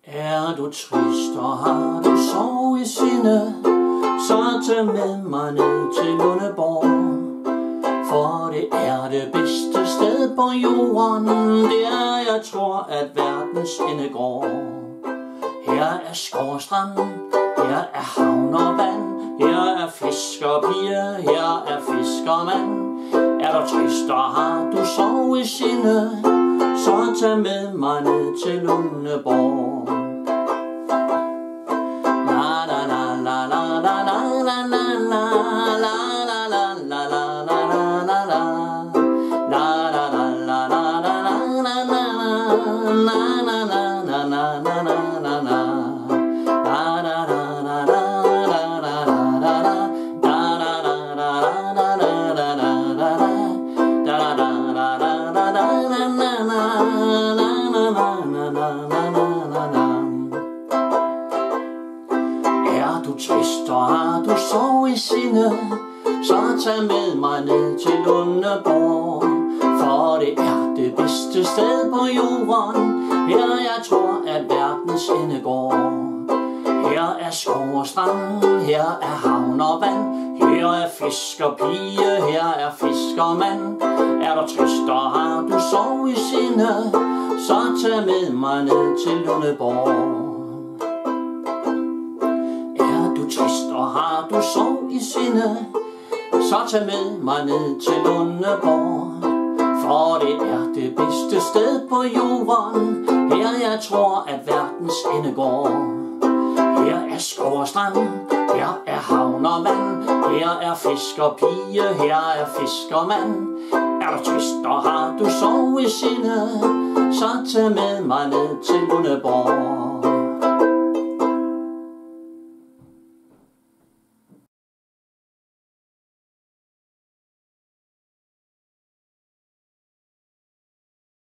Er du trist og har du sorg i sinde, så tag med mig ned til Lundeborg. For det er det bedste sted på jorden, der jeg tror at verdens ende går. Her er skov og strand, her er havn og vand, her er fiskerpige, her er fiskermand. Er du trist og har du sorg i sinde, så tag med mig ned til Lundeborg. La la la la la la la la la la la la la la la la la. La la la la la la la la la la la la la la la. Er du trist og har du sorg i sinde, så tag med mig ned til Lundeborg. For det er det bedste sted på jorden, her jeg tror at verdens ende går. Her er skov og strand, her er havn og vand, her er fiskerpige, her er fiskermand. Er du trist og har du sorg i sinde, så tag med mig ned til Lundeborg. Er du trist og har du sorg i sinde, så tag med mig ned til Lundeborg. For det er det bedste sted på jorden, her jeg tror at verdens ende går. Her er skov og strand, her er havn og vand, her er fiskerpige, her er fiskermand. Er du trist og har du sorg i sinde, så tag med mig ned til Lundeborg.